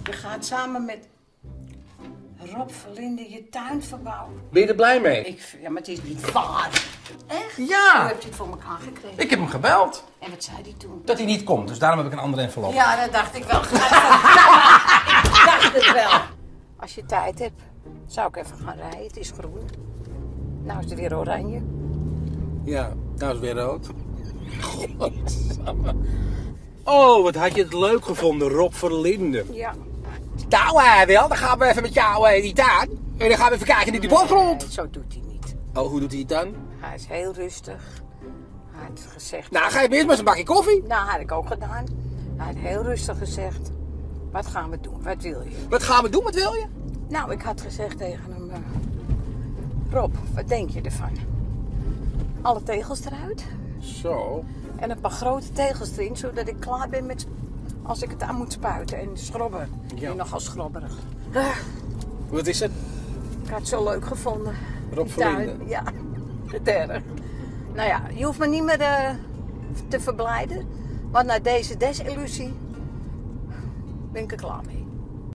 Je gaat samen met Rob Verlinde je tuin verbouwen. Ben je er blij mee? Ja, maar het is niet waar. Echt? Ja. Hoe heb je het voor elkaar gekregen? Ik heb hem gebeld. En wat zei hij toen? Dat hij niet komt, dus daarom heb ik een andere envelop. Ja, dat dacht ik wel. Ik dacht het wel. Als je tijd hebt, zou ik even gaan rijden. Het is groen. Nou is het weer oranje. Ja, nou is het weer rood. Godsamme. Oh, wat had je het leuk gevonden, Rob Verlinde. Ja. Nou, Wil, dan gaan we even met jou in die tuin. En dan gaan we even kijken in die bosgrond. Nee, zo doet hij niet. Oh, hoe doet hij het dan? Hij is heel rustig. Hij had gezegd... Nou, ga je eerst maar eens een bakje koffie. Nou, had ik ook gedaan. Hij had heel rustig gezegd... Wat gaan we doen? Wat wil je? Wat gaan we doen? Wat wil je? Nou, ik had gezegd tegen hem... Rob, wat denk je ervan? Alle tegels eruit. Zo. En een paar grote tegels erin, zodat ik klaar ben met... Als ik het aan moet spuiten en schrobben. Ja. Nogal schrobberig. Wat is het? Ik had het zo leuk gevonden. Rob Die tuin. Verlinde. Ja, het erg. Nou ja, je hoeft me niet meer te verblijden. Want na deze desillusie ben ik er klaar mee.